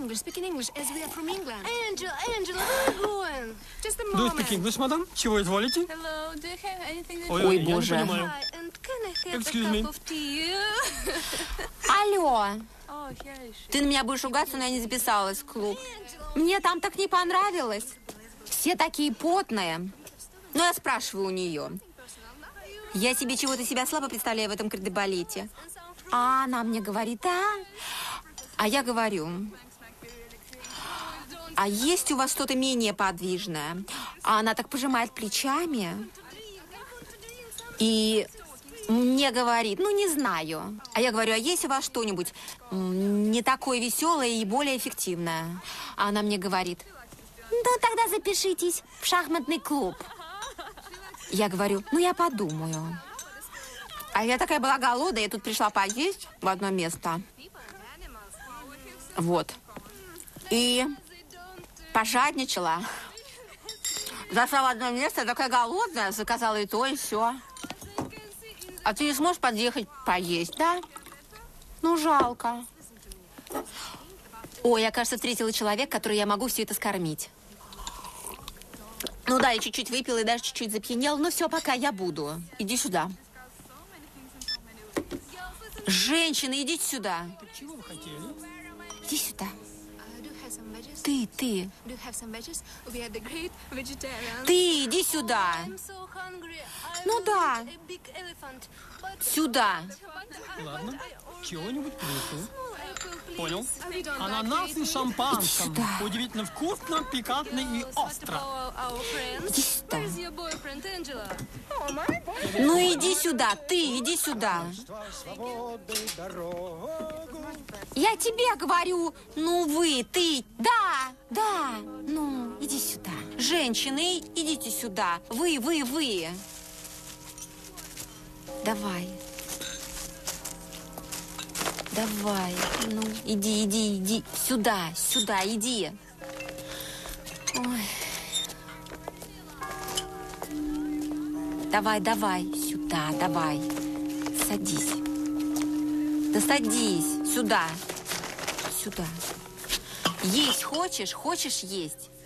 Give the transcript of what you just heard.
English, speak in English, as we are from England. Angela, where are you going? Just a Do you moment. speak English, madam? Чего изволите? Hello, do you have anything that... Ой, я не боже. понимаю. Hi, and can I have Excuse a me. cup of tea? Алло, Oh, here is she. ты на меня будешь ругаться, но я не записалась в клуб. Мне там так не понравилось. Все такие потные. Но я спрашиваю у нее. Я себе чего-то себя слабо представляю в этом кардебалете. А она мне говорит, а я говорю, а есть у вас что-то менее подвижное? А она так пожимает плечами и мне говорит, ну не знаю. А я говорю, а есть у вас что-нибудь не такое веселое и более эффективное? А она мне говорит, ну тогда запишитесь в шахматный клуб. Я говорю, ну я подумаю. А я такая была голодная, я тут пришла поесть в одно место. Вот. И пожадничала. Зашла в одно место, такая голодная, заказала и то, и все. А ты не сможешь подъехать поесть, да? Ну, жалко. Ой, я, кажется, встретила человека, который я могу все это скормить. Ну да, я чуть-чуть выпила и даже чуть-чуть запьянела. Ну все, пока, я буду. Иди сюда. Женщины, идите сюда. Чего вы хотели? Иди сюда. Do you have some veggies? Ты. Do you have some veggies? We are the great vegetarians. Ты, иди сюда. I'm so hungry. I Ну want да. a big elephant. But Сюда. Ладно. Чего-нибудь принесу. apple, please. Понял. We don't Ананас like и it. шампанском. Иди сюда. Удивительно вкусно, пикантно и остро. Our friends. Иди сюда. Where's your boyfriend, Angela? Oh, my boyfriend. Ну иди сюда, ты, иди сюда. Я тебе говорю, ну вы, ты, да, ну, иди сюда. Женщины, идите сюда. Вы. Давай. Ну, иди. Сюда, иди. Ой. Давай, сюда, давай. Садись. Да садись, сюда. Есть хочешь? Хочешь есть?